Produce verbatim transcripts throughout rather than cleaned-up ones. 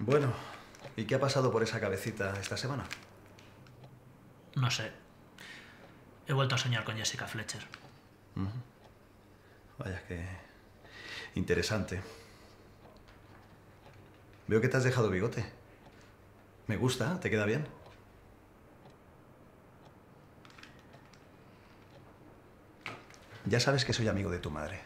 Bueno, ¿y qué ha pasado por esa cabecita esta semana? No sé. He vuelto a soñar con Jessica Fletcher. Uh-huh. Vaya que... interesante. Veo que te has dejado bigote. Me gusta, ¿te queda bien? Ya sabes que soy amigo de tu madre.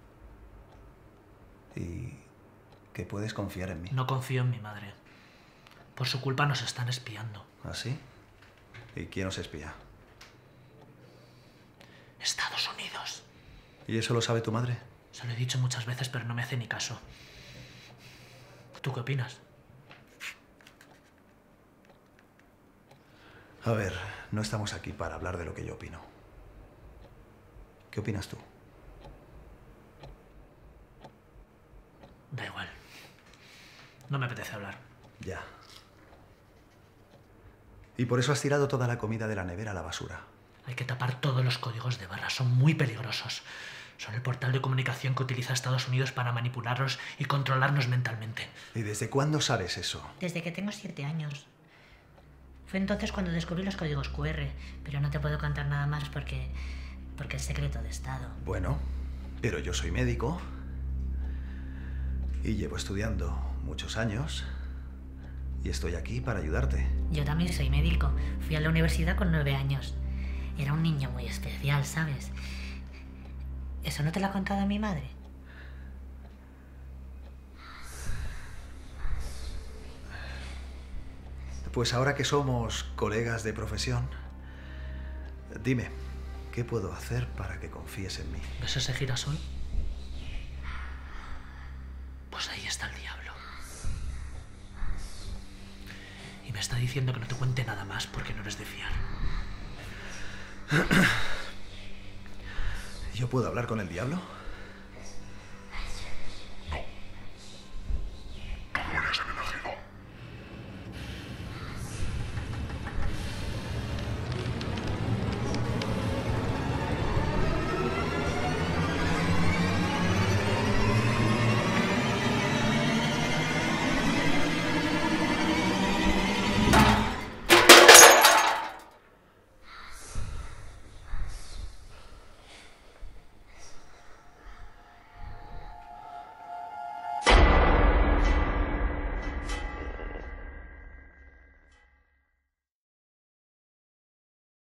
Y que puedes confiar en mí. No confío en mi madre. Por su culpa nos están espiando. ¿Ah, sí? ¿Y quién os espía? Estados Unidos. ¿Y eso lo sabe tu madre? Se lo he dicho muchas veces, pero no me hace ni caso. ¿Tú qué opinas? A ver, no estamos aquí para hablar de lo que yo opino. ¿Qué opinas tú? Da igual. No me apetece hablar. Ya. Y por eso has tirado toda la comida de la nevera a la basura. Hay que tapar todos los códigos de barra. Son muy peligrosos. Son el portal de comunicación que utiliza Estados Unidos para manipularnos y controlarnos mentalmente. ¿Y desde cuándo sabes eso? Desde que tengo siete años. Fue entonces cuando descubrí los códigos cu erre, pero no te puedo contar nada más porque... porque es secreto de Estado. Bueno, pero yo soy médico y llevo estudiando muchos años y estoy aquí para ayudarte. Yo también soy médico. Fui a la universidad con nueve años. Era un niño muy especial, ¿sabes? ¿Eso no te lo ha contado mi madre? Pues ahora que somos colegas de profesión, dime, ¿qué puedo hacer para que confíes en mí? ¿Ves ese girasol? Pues ahí está el diablo. Y me está diciendo que no te cuente nada más porque no eres de fiar. ¿Yo puedo hablar con el diablo?